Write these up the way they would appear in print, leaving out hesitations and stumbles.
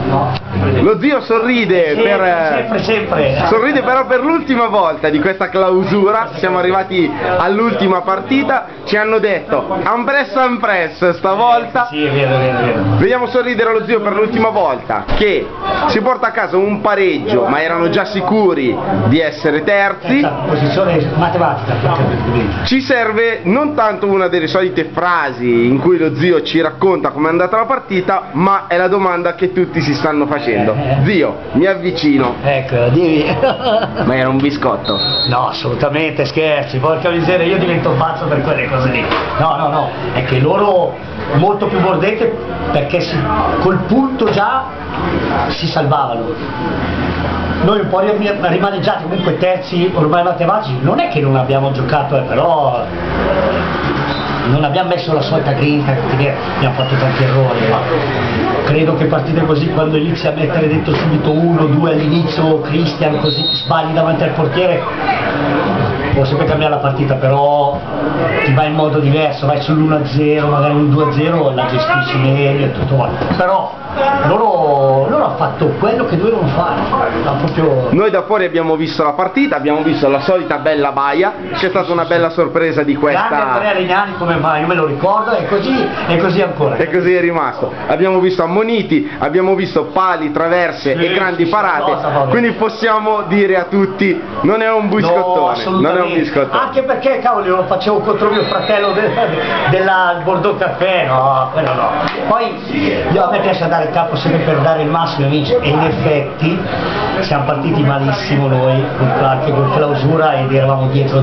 Lo zio sorride sorride però per l'ultima volta di questa clausura. Siamo arrivati all'ultima partita, ci hanno detto Ampress stavolta. Sì, è vero. Vediamo sorridere lo zio per l'ultima volta, che si porta a casa un pareggio, ma erano già sicuri di essere terzi. Posizione matematica. Ci serve non tanto una delle solite frasi in cui lo zio ci racconta com'è andata la partita, ma è la domanda che tutti si stanno facendo. Zio, mi avvicino. Ecco, dimmi. Ma era un biscotto? No, assolutamente, scherzi, porca miseria, io divento pazzo per quelle cose lì. No, è che loro molto più mordente perché col punto già si salvavano. Noi un po' rimaneggiati, comunque terzi ormai matematici, non è che non abbiamo giocato, però non abbiamo messo la solita grinta, abbiamo fatto tanti errori, ma credo che partite così, quando inizi a mettere dentro subito uno, due all'inizio, Christian, così sbagli davanti al portiere, può sempre cambiare la partita, però ti vai in modo diverso, vai sull'1-0, magari un 2-0, la gestisci meglio e tutto quanto. Però loro hanno fatto quello che dovevano fare. Noi da fuori abbiamo visto la partita, abbiamo visto la solita bella baia, c'è stata una bella sorpresa di questa. Grande Andrea Legnani come mai, io me lo ricordo, e così ancora. E così è rimasto. Abbiamo visto ammoniti, abbiamo visto pali, traverse e grandi parate, quindi possiamo dire a tutti non è un biscottone, non è un biscottone. Anche perché cavolo lo facevo contro mio fratello della Bordeaux Caffè, no, quello no. Poi a me piace andare in campo sempre per dare il massimo, amici, e in effetti siamo partiti malissimo noi anche con clausura ed eravamo dietro.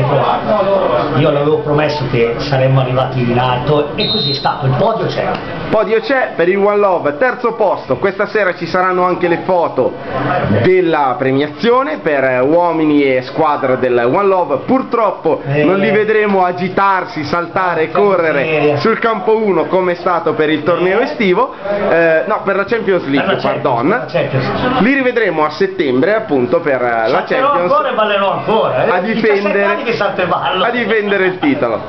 Io l'avevo promesso che saremmo arrivati in alto e così è stato, il podio c'è per il One Love, terzo posto. Questa sera ci saranno anche le foto della premiazione per uomini e squadra del One Love. Purtroppo non li vedremo agitarsi, saltare e correre sul campo 1 come è stato per il torneo estivo, no, per la Champions League, pardon. Li rivedremo a settembre appunto per la Champions, ancora e ballerò ancora, a difendere il titolo.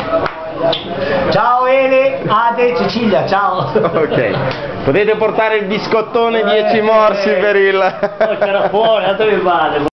Ciao Ele, Ade, Cecilia, ciao. Ok, potete portare il biscottone 10 morsi per il... C'era fuori, dove vale?